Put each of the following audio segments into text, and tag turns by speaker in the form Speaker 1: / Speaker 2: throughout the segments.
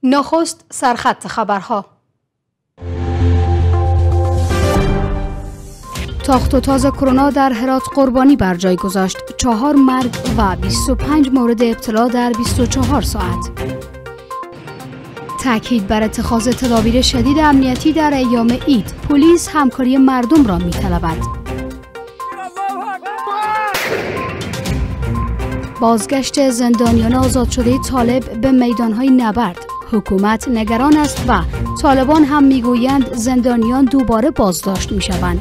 Speaker 1: نخست سرخط خبرها. تاخت و تاز کرونا در هرات قربانی بر جای گذاشت. 4 مرگ و 25 مورد ابتلا در 24 ساعت. تاکید بر اتخاذ تدابیر شدید امنیتی در ایام عید. پلیس همکاری مردم را می‌طلبد. بازگشت زندانیان آزاد شده طالب به میدان‌های نبرد. حکومت نگران است و طالبان هم میگویند زندانیان دوباره بازداشت می‌شوند.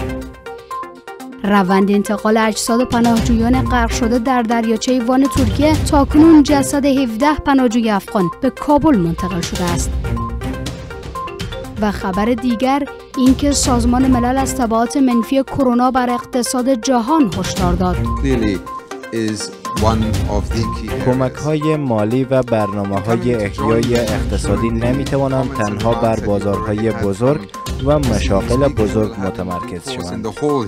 Speaker 1: روند انتقال اجساد پناهجویان غرق شده در دریاچه وان ترکیه، تاکنون جسد 17 پناهجوی افغان به کابل منتقل شده است. و خبر دیگر اینکه سازمان ملل از تبعات منفی کرونا بر اقتصاد جهان هشدار داد.
Speaker 2: کمک‌های مالی و برنامه‌های احیای اقتصادی نمی‌توانند تنها بر بازارهای بزرگ و مشاغل بزرگ متمرکز شوند.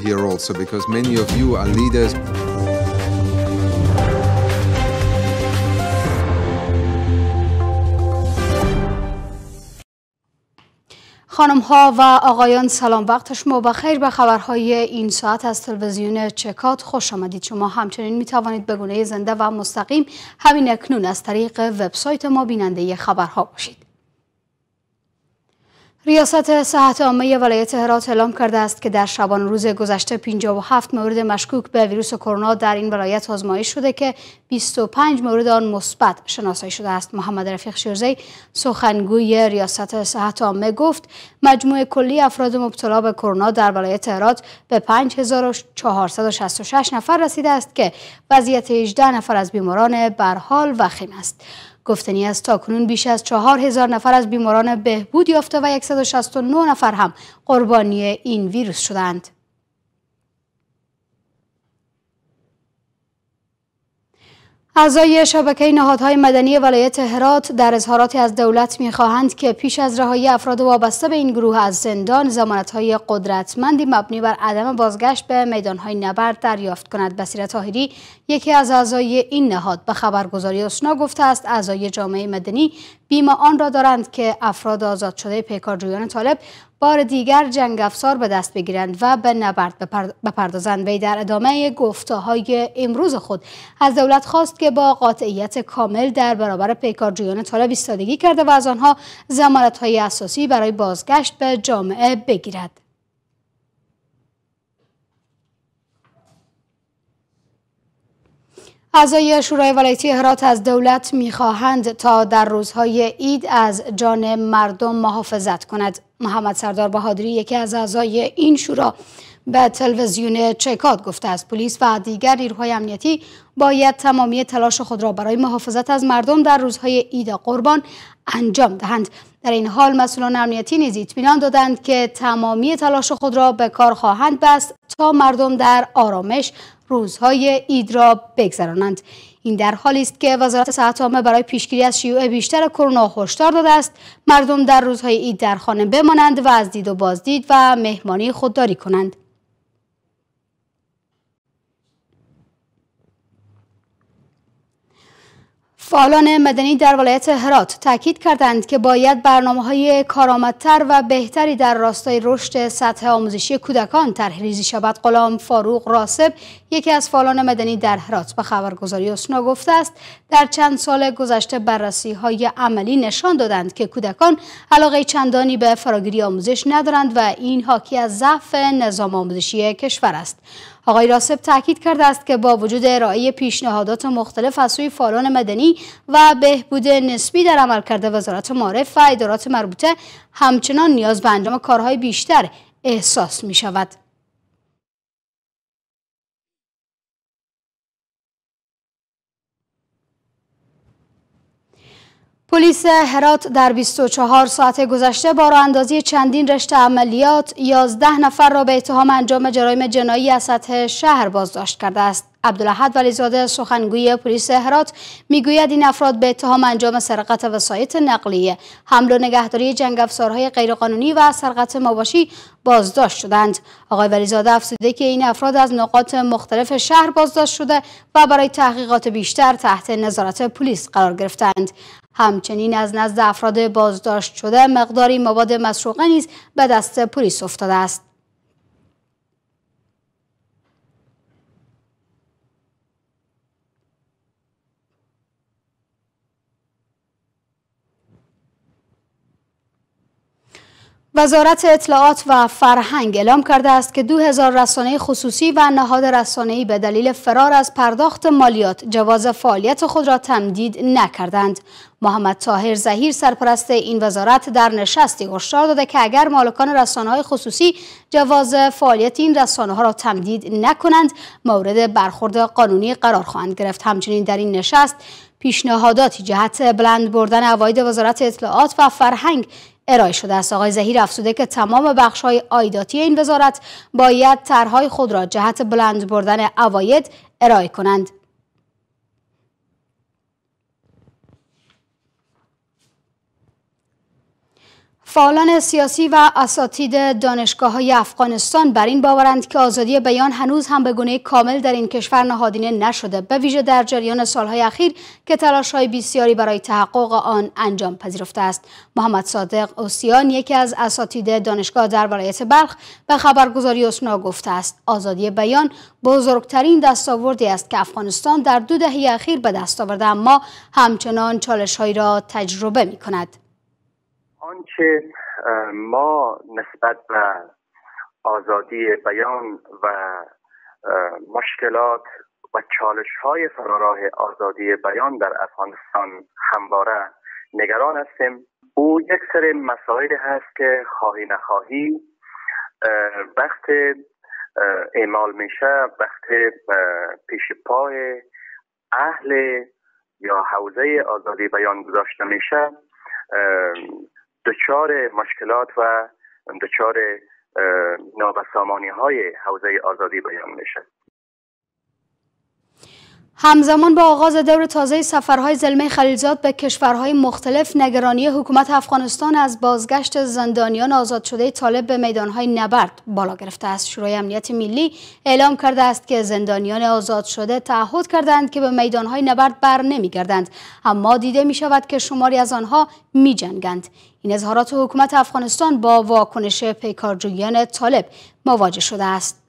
Speaker 1: خانم ها و آقایان سلام، وقت شما بخیر. به خبرهای این ساعت از تلویزیون چکات خوش آمدید. شما همچنین می توانید به گونه زنده و مستقیم همین اکنون از طریق وبسایت ما بیننده خبرها باشید. ریاست صحت عامه ولایت هرات اعلام کرده است که در شبان روز گذشته 57 مورد مشکوک به ویروس کرونا در این ولایت آزمایش شده که 25 مورد آن مثبت شناسایی شده است. محمد رفیق شیرزی سخنگوی ریاست صحت عامه گفت مجموع کلی افراد مبتلا به کرونا در ولایت هرات به 5466 نفر رسیده است که وضعیت 18 نفر از بیماران برحال وخیم است. گفتنی است تاکنون بیش از 4000 نفر از بیماران بهبود یافته و 169 نفر هم قربانی این ویروس شدند. اعضای شبکه نهادهای مدنی ولایت هرات در اظهاراتی از دولت می‌خواهند که پیش از رهایی افراد وابسته به این گروه از زندان ضمانت‌های قدرتمندی مبنی بر عدم بازگشت به میدان‌های نبرد دریافت کند. بصیره طاهری، یکی از اعضای این نهاد، به خبرگزاری اسنا گفته است اعضای جامعه مدنی بیم آن را دارند که افراد آزاد شده پیکارجویان طالب بار دیگر جنگ افزار به دست بگیرند و به نبرد بپردازند. وی در ادامه گفته‌های امروز خود از دولت خواست که با قاطعیت کامل در برابر پیکارجویان طالب ایستادگی کرده و از آنها ضمانت‌های اساسی برای بازگشت به جامعه بگیرد. اعضای شورای ولایتی هرات از دولت می‌خواهند تا در روزهای عید از جان مردم محافظت کند. محمد سردار بهادری، یکی از اعضای این شورا، به تلویزیون چکات گفته است پلیس و دیگر نیروهای امنیتی باید تمامی تلاش خود را برای محافظت از مردم در روزهای عید قربان انجام دهند. در این حال مسئولان امنیتی نیز اطمینان دادند که تمامی تلاش خود را به کار خواهند بست تا مردم در آرامش روزهای عید را بگذرانند. این در حالی است که وزارت صحت عامه برای پیشگیری از شیوع بیشتر کرونا هشدار داده است مردم در روزهای عید در خانه بمانند و از دید و بازدید و مهمانی خودداری کنند. فعالان مدنی در ولایت هرات تاکید کردند که باید برنامه‌های کارآمدتر و بهتری در راستای رشد سطح آموزشی کودکان طرح‌ریزی شود. غلام فاروق راسب، یکی از فعالان مدنی در هرات، به خبرگزاری اسنا گفته است در چند سال گذشته بررسی‌های عملی نشان دادند که کودکان علاقه چندانی به فراگیری آموزش ندارند و این حاکی از ضعف نظام آموزشی کشور است. آقای راسب تاکید کرده است که با وجود ارائه پیشنهادات مختلف از سوی فعالان مدنی و بهبود نسبی در عملکرد وزارت معارف و ادارات مربوطه، همچنان نیاز به انجام کارهای بیشتر احساس می شود. پلیس هرات در 24 ساعت گذشته با راه اندازی چندین رشته عملیات 11 نفر را به اتهام انجام جرایم جنایی از سطح شهر بازداشت کرده است. عبدالاحد ولیزاده، سخنگوی پلیس هرات، میگوید این افراد به اتهام انجام سرقت وسایط نقلیه، حمل و نگهداری جنگ افزارهای غیرقانونی و سرقت مواشی بازداشت شدند. آقای ولیزاده افزوده که این افراد از نقاط مختلف شهر بازداشت شده و برای تحقیقات بیشتر تحت نظارت پلیس قرار گرفتند. همچنین از نزد افراد بازداشت شده مقداری مواد مسروقه نیز به دست پلیس افتاده است. وزارت اطلاعات و فرهنگ اعلام کرده است که 2000 رسانه خصوصی و نهاد رسانه‌ای به دلیل فرار از پرداخت مالیات جواز فعالیت خود را تمدید نکردند. محمد طاهر ظهیر سرپرست این وزارت در نشستی هشدار داده که اگر مالکان رسانه‌های خصوصی جواز فعالیت این رسانه‌ها را تمدید نکنند مورد برخورد قانونی قرار خواهند گرفت. همچنین در این نشست پیشنهاداتی جهت بلند بردن عواید وزارت اطلاعات و فرهنگ ارائه شده است. آقای ظهیر افزوده که تمام بخش‌های عایداتی این وزارت باید طرح‌های خود را جهت بلند بردن عواید ارائه کنند. فعالان سیاسی و اساتید دانشگاه‌های افغانستان بر این باورند که آزادی بیان هنوز هم به گونه کامل در این کشور نهادینه نشده، به ویژه در جریان سالهای اخیر که تلاش‌های بسیاری برای تحقق آن انجام پذیرفته است. محمد صادق اوسیان، یکی از اساتید دانشگاه در ولایت بلخ، به خبرگزاری اسنا گفته است آزادی بیان بزرگترین دستاوردی است که افغانستان در 2 دهه اخیر به دست آورده، اما همچنان چالش‌هایی را تجربه می‌کند.
Speaker 3: آنچه ما نسبت به آزادی بیان و مشکلات و چالش‌های فراراه آزادی بیان در افغانستان همواره نگران هستیم، او یک سری مسائل هست که خواهی نخواهی وقت اعمال میشه، وقت پیش پای اهل یا حوزه آزادی بیان گذاشته میشه، دچار مشکلات و دچار نابسامانی های حوزه آزادی بیان میشه.
Speaker 1: همزمان با آغاز دور تازه سفرهای زلمه خلیلزاد به کشورهای مختلف، نگرانی حکومت افغانستان از بازگشت زندانیان آزاد شده طالب به میدانهای نبرد بالا گرفته است. شورای امنیت ملی اعلام کرده است که زندانیان آزاد شده تعهد کردند که به میدانهای نبرد بر نمیگردند، اما دیده می شود که شماری از آنها می جنگند. این اظهارات حکومت افغانستان با واکنش پیکارجویان طالب مواجه شده است.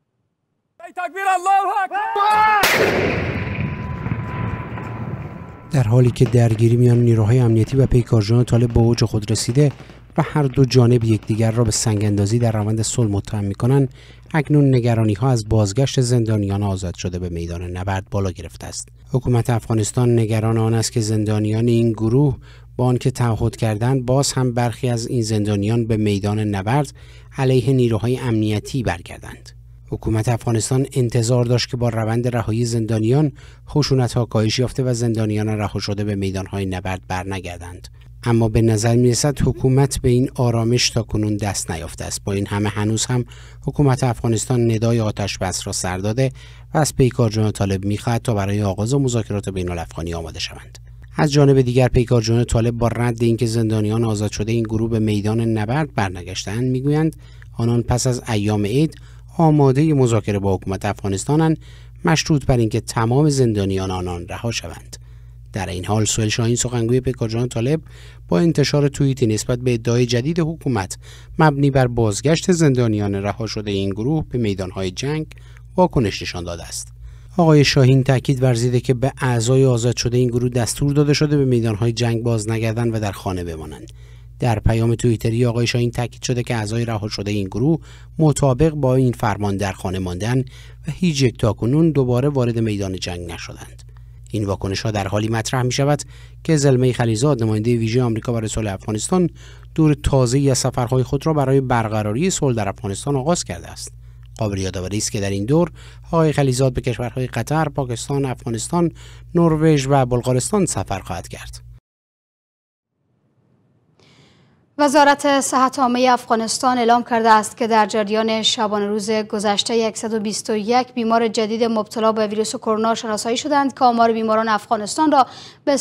Speaker 4: در حالی که درگیری میان نیروهای امنیتی و پیکارجویان طالب به اوج خود رسیده و هر دو جانب یکدیگر را به سنگ‌اندازی در روند صلح متهم می‌کنند، اکنون نگرانی‌ها از بازگشت زندانیان آزاد شده به میدان نبرد بالا گرفته است. حکومت افغانستان نگران آن است که زندانیان این گروه با آنکه تعهد کردند باز هم برخی از این زندانیان به میدان نبرد علیه نیروهای امنیتی برگردند. حکومت افغانستان انتظار داشت که با روند رهایی زندانیان خشونت‌ها کاهش یافته و زندانیان رها شده به میدان‌های نبرد برنگردند، اما به نظر می‌رسد حکومت به این آرامش تاکنون دست نیافته است. با این همه هنوز هم حکومت افغانستان ندای آتش بس را سر داده و از پیکارجویان طالب می‌خواهد تا برای آغاز مذاکرات بین‌الافغانی آماده شوند. از جانب دیگر پیکارجویان طالب با رد اینکه زندانیان آزاد شده این گروه به میدان نبرد برنگشتند می‌گویند آنان پس از ایام عید آماده مذاکره با حکومت افغانستانند، مشروط بر اینکه تمام زندانیان آنان رها شوند. در این حال سهیل شاهین، سخنگوی پیکارجویان طالب، با انتشار توییتی نسبت به ادعای جدید حکومت مبنی بر بازگشت زندانیان رها شده این گروه به میدانهای جنگ واکنش نشان داده است. آقای شاهین تاکید ورزیده که به اعضای آزاد شده این گروه دستور داده شده به میدانهای جنگ باز نگردند و در خانه بمانند. در پیام توییتری آقای شاهین تاکید شده که اعضای رها شده این گروه مطابق با این فرمان در خانه ماندن و هیچ یک تاکنون دوباره وارد میدان جنگ نشدند. این واکنش‌ها در حالی مطرح می‌شود که زلمه خلیلزاد، نماینده ویژه آمریکا برای صلح افغانستان، دور تازه‌ای از سفرهای خود را برای برقراری صلح در افغانستان آغاز کرده است. قابل یادآوری است که در این دور آقای خلیلزاد به کشورهای قطر، پاکستان، افغانستان، نروژ و بلغارستان سفر خواهد کرد.
Speaker 1: وزارت صحت عامه افغانستان اعلام کرده است که در جریان شبانه روز گذشته 121 بیمار جدید مبتلا به ویروس کرونا شناسایی شدند که آمار بیماران افغانستان را به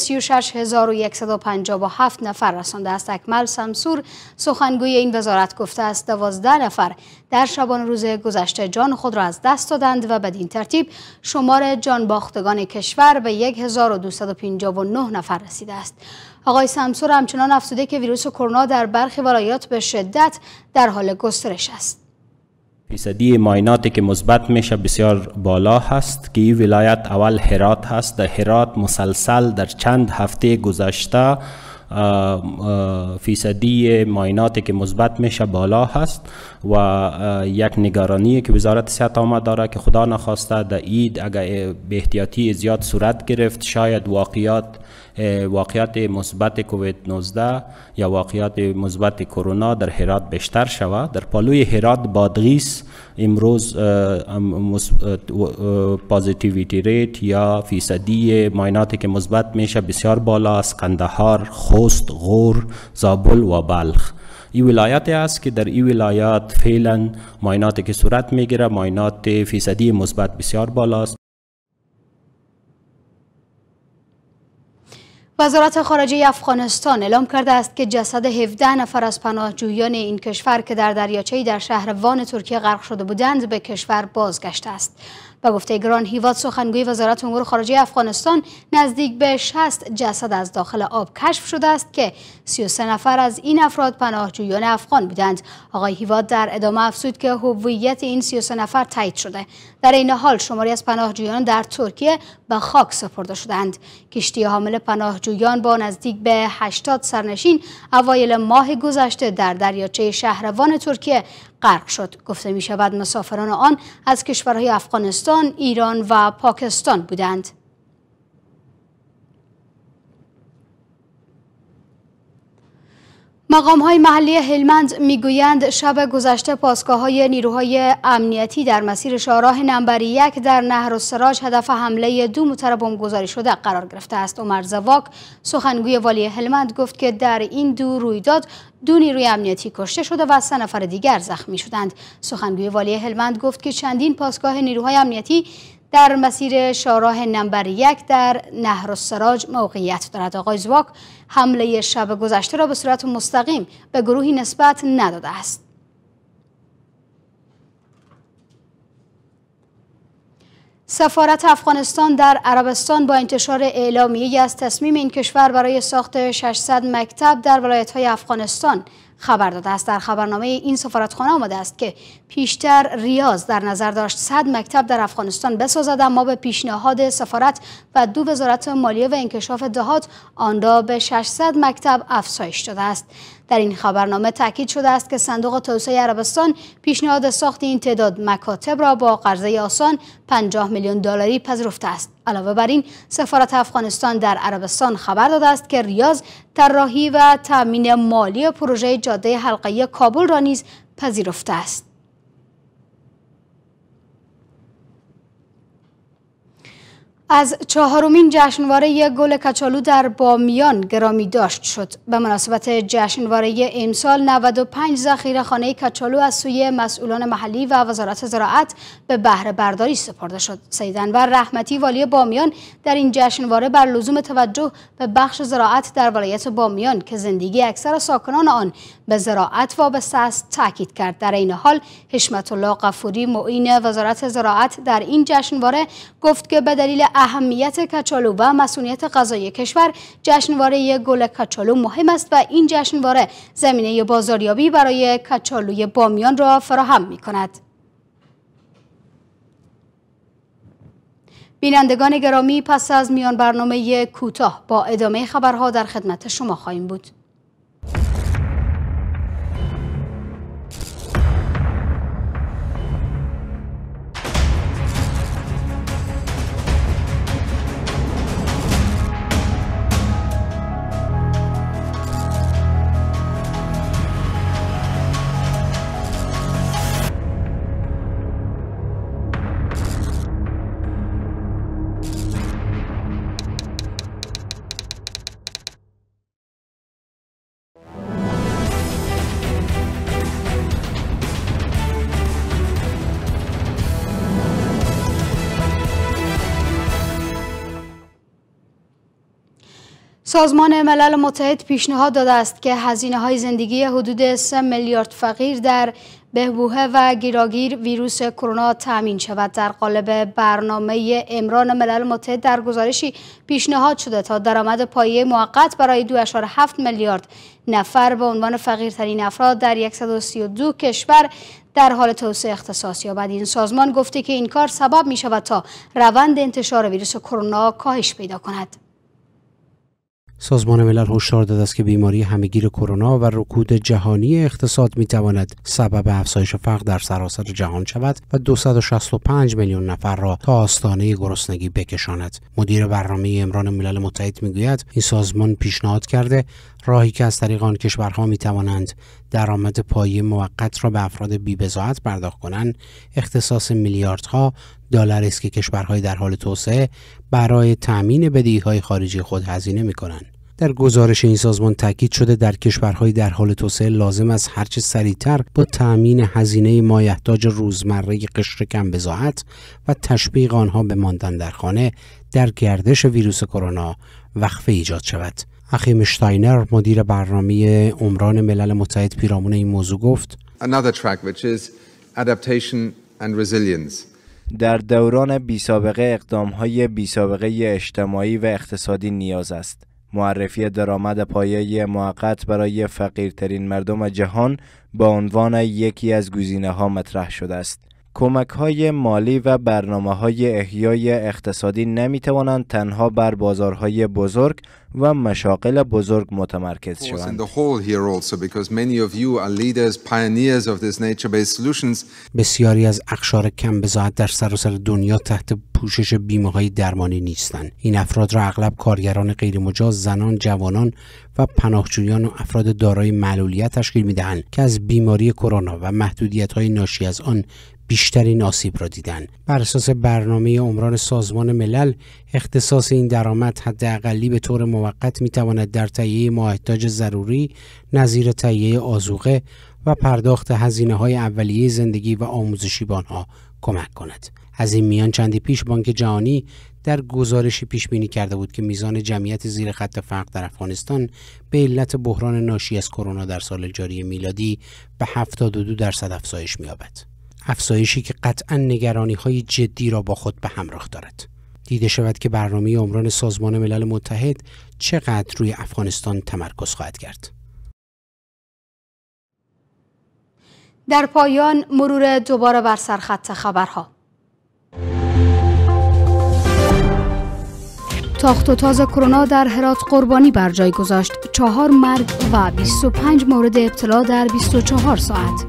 Speaker 1: 36157 نفر رسانده است. اکمل سمسور، سخنگوی این وزارت، گفته است 12 نفر در شبانه روز گذشته جان خود را از دست دادند و بدین ترتیب شمار جان باختگان کشور به 1259 نفر رسیده است. آقای سمسور همچنان افزوده که ویروس کرونا در برخی ولایات به شدت در حال گسترش است.
Speaker 5: فیصدی معایناتی که مثبت میشه بسیار بالا هست که این ولایت اول هرات هست. در هرات مسلسل در چند هفته گذشته فیصدی معایناتی که مثبت میشه بالا هست و یک نگرانی که وزارت صحت عامه داره که خدا نخواسته در عید اگر به احتیاطی زیاد صورت گرفت شاید واقعیات مثبت کووید 19 یا واقعیات مثبت کرونا در هرات بیشتر شود. در پالوی هرات بادغیس امروز پازیتیویتی ریت یا فیصدی معایناتی که مثبت میشه بسیار بالا است. قندهار، خوست، غور، زابل و بلخ این ولایتی است که در این ولایات فعلا معایناتی که صورت میگیره معاینات فیصدی مثبت بسیار بالا است.
Speaker 1: وزارت خارجه افغانستان اعلام کرده است که جسد 17 نفر از پناهجویان این کشور که در دریاچه‌ای در شهر وان ترکیه غرق شده بودند به کشور بازگشته است. به گفته گران هیواد سخنگوی وزارت امور خارجه افغانستان نزدیک به 60 جسد از داخل آب کشف شده است که 33 نفر از این افراد پناهجویان افغان بودند. آقای هیواد در ادامه افزود که هویت این 33 نفر تایید شده. در این حال شماری از پناهجویان در ترکیه به خاک سپرده شدند. کشتی حامل پناهجویان با نزدیک به 80 سرنشین اوایل ماه گذشته در دریاچه شهروان ترکیه غرق شد. گفته می شود مسافران آن از کشورهای افغانستان، ایران و پاکستان بودند. مقام‌های محلی هلمند میگویند شب گذشته پاسگاه‌های نیروهای امنیتی در مسیر شاهراه نمبر 1 در نهر السراج هدف حمله 2 موتر بمبگذاری شده قرار گرفته است. عمر زواک سخنگوی والی هلمند گفت که در این 2 رویداد 2 نیروی امنیتی کشته شده و 3 نفر دیگر زخمی شدند. سخنگوی والی هلمند گفت که چندین پاسگاه نیروهای امنیتی در مسیر شاهراه نمبر 1 در نهر السراج موقعیت دارد. آقای زواک حمله شب گذشته را به صورت مستقیم به گروهی نسبت نداده است. سفارت افغانستان در عربستان با انتشار اعلامیه‌ای از تصمیم این کشور برای ساخت 600 مکتب در ولایت‌های افغانستان خبر داده است. در خبرنامه این سفارتخانه آمده است که پیشتر ریاض در نظر داشت 100 مکتب در افغانستان بسازد، اما به پیشنهاد سفارت و 2 وزارت مالیه و انکشاف دهات آن را به 600 مکتب افزایش داده است. در این خبرنامه تاکید شده است که صندوق توسعه عربستان پیشنهاد ساخت این تعداد مکاتب را با قرضه آسان 50 میلیون دلاری پذیرفته است. علاوه بر این سفارت افغانستان در عربستان خبر داده است که ریاض طراحی و تامین مالی پروژه جاده حلقه‌ای کابل را نیز پذیرفته است. از 4مین جشنواره گل کچالو در بامیان گرامی داشت شد. به مناسبت جشنواره امسال 95 ذخیره‌خانه کچالو از سوی مسئولان محلی و وزارت زراعت به بهره برداری سپرده شد. سید انور رحمتی والی بامیان در این جشنواره بر لزوم توجه به بخش زراعت در ولایت بامیان که زندگی اکثر ساکنان آن به زراعت وابسته است تاکید کرد. در این حال حشمت الله غفوری معین وزارت زراعت در این جشنواره گفت که به دلیل اهمیت کچالو و مسئولیت غذایی کشور جشنواره گل کچالو مهم است و این جشنواره زمینه بازاریابی برای کچالوی بامیان را فراهم می‌کند. بینندگان گرامی، پس از میان برنامه کوتاه با ادامه خبرها در خدمت شما خواهیم بود. سازمان ملل متحد پیشنهاد داده است که هزینه‌های زندگی حدود 3 میلیارد فقیر در بحبوحه و گیراگیر ویروس کرونا تامین شود. در قالب برنامه امران ملل متحد در گزارشی پیشنهاد شده تا درآمد پایه موقت برای 2.7 میلیارد نفر به عنوان فقیرترین افراد در 132 کشور در حال توسعه اختصاص یابد. این سازمان گفته که این کار سبب می شود تا روند انتشار ویروس کرونا کاهش پیدا کند.
Speaker 4: سازمان ملل هشدار داده است که بیماری همهگیر کرونا و رکود جهانی اقتصاد می‌تواند سبب افزایش فقر در سراسر جهان شود و 265 میلیون نفر را تا آستانه گرسنگی بکشاند. مدیر برنامه امران ملل متحد میگوید این سازمان پیشنهاد کرده راهی که از طریق آن کشورها می‌توانند درآمد پایه موقت را به افراد بی‌بضاعت پرداخت کنند اختصاص میلیاردها دلار است که کشورهای در حال توسعه برای تأمین بدهی‌های خارجی خود هزینه می‌کنند. در گزارش این سازمان تاکید شده در کشورهای در حال توسعه لازم است هرچه سریعتر با تأمین هزینه مایحتاج روزمره قشر کم بضاعت و تشویق آنها به ماندن در خانه در گردش ویروس کرونا وقفه ایجاد شود. اخیم شتاینر مدیر برنامه عمران ملل متحد پیرامون این موضوع گفت:
Speaker 6: Another track which is adaptation and resilience.
Speaker 2: در دوران بی‌سابقه اقدام‌های بی‌سابقه اجتماعی و اقتصادی نیاز است. معرفی درآمد پایه موقت برای فقیرترین مردم جهان به عنوان یکی از گزینه‌ها مطرح شده است. کمک‌های مالی و برنامه‌های احیای اقتصادی نمی‌توانند تنها بر بازارهای بزرگ و مشاغل بزرگ متمرکز شوند.
Speaker 4: بسیاری از اقشار کم بضاعت در سراسر دنیا تحت پوشش بیمه‌های درمانی نیستند. این افراد را اغلب کارگران غیرمجاز، زنان، جوانان و پناهجویان و افراد دارای معلولیت تشکیل می‌دهند که از بیماری کرونا و محدودیت‌های ناشی از آن بیشترین آسیب را دیدند. بر اساس برنامه عمران سازمان ملل، اختصاص این درآمد حداقلی به طور موقت می‌تواند در تهیه مایحتاج ضروری نظیر تهیه آذوقه و پرداخت هزینه‌های اولیه زندگی و آموزشی به آنها کمک کند. از این میان چندی پیش بانک جهانی در گزارشی پیش بینی کرده بود که میزان جمعیت زیر خط فقر در افغانستان به علت بحران ناشی از کرونا در سال جاری میلادی به 72% افزایش می‌یابد. افزایشی که قطعاً نگرانی‌های جدی را با خود به همراه دارد. دیده شود که برنامه عمران سازمان ملل متحد چقدر روی افغانستان تمرکز خواهد کرد.
Speaker 1: در پایان مرور دوباره بر سرخط خبرها. تاخت و تاز کرونا در هرات قربانی بر جای گذاشت. 4 مرگ و 25 مورد ابتلا در 24 ساعت.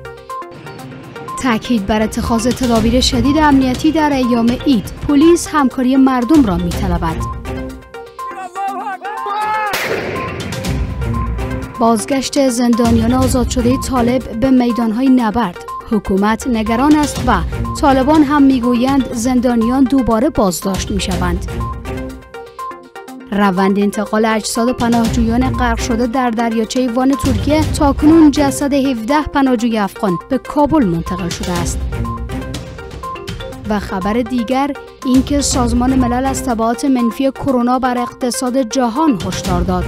Speaker 1: تاکید بر اتخاذ تدابیر شدید امنیتی در ایام عید. پلیس همکاری مردم را می‌طلبد. بازگشت زندانیان آزاد شده طالب به میدان‌های نبرد. حکومت نگران است و طالبان هم می‌گویند زندانیان دوباره بازداشت می‌شوند. روند انتقال اجساد پناهجویان غرق شده در دریاچه وان ترکیه، تاکنون جسد 17 پناهجوی افغان به کابل منتقل شده است. و خبر دیگر اینکه سازمان ملل از تبعات منفی کرونا بر اقتصاد جهان هشدار داد.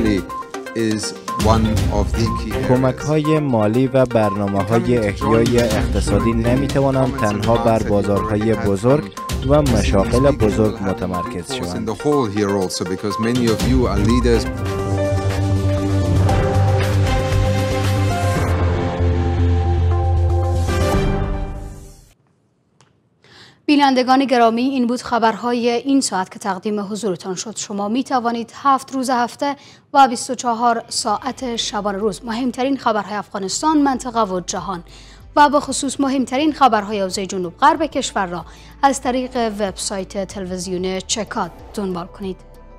Speaker 2: کمک‌های مالی و برنامه‌های احیای اقتصادی نمی‌توانند تنها بر بازارهای بزرگ و مشاغل بزرگ متمرکز شوند.
Speaker 1: بینندگان گرامی، این بود خبرهای این ساعت که تقدیم حضورتان شد. شما می توانید 7 روز هفته و 24 ساعت شبانه روز مهمترین خبرهای افغانستان، منطقه و جهان و به خصوص مهمترین خبرهای حوزه جنوب غرب کشور را از طریق وبسایت تلویزیون چکاد دنبال کنید.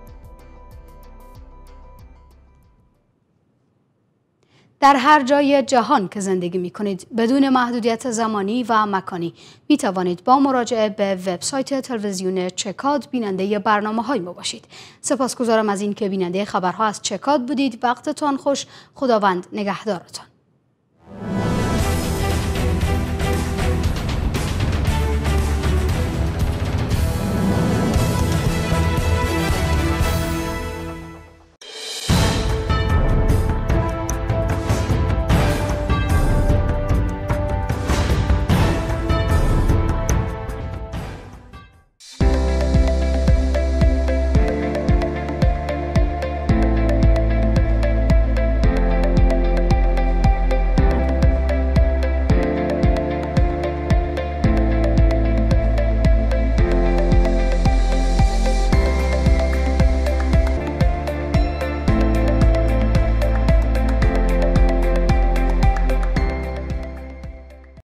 Speaker 1: در هر جای جهان که زندگی می کنید بدون محدودیت زمانی و مکانی می توانید با مراجعه به وبسایت تلویزیون چکاد بیننده برنامه‌های ما باشید. سپاسگزارم از این که بیننده خبرها از چکاد بودید. وقتتان خوش. خداوند نگهدارتان.